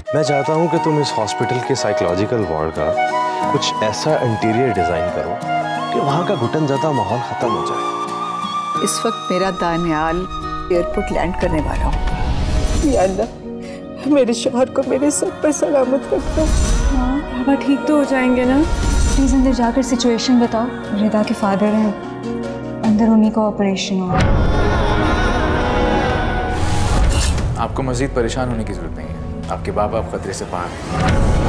मैं चाहता हूँ कि तुम इस हॉस्पिटल के साइकोलॉजिकल वार्ड का कुछ ऐसा इंटीरियर डिजाइन करो कि वहाँ का घुटनज़दा माहौल खत्म हो जाए। इस वक्त मेरा दानियाल एयरपोर्ट लैंड करने वाला हूँ। या अल्लाह, मेरे शौहर को मेरे सर पर सलामत रखना। हाँ, पापा ठीक तो हो जाएंगे ना? प्लीज अंदर जाकर सिचुएशन बताओ। रिदा के फादर हैं, अंदर उन्हीं का ऑपरेशन हुआ। आपको मजीद परेशान होने की जरूरत नहीं है। आपके बाप खतरे से पार हैं।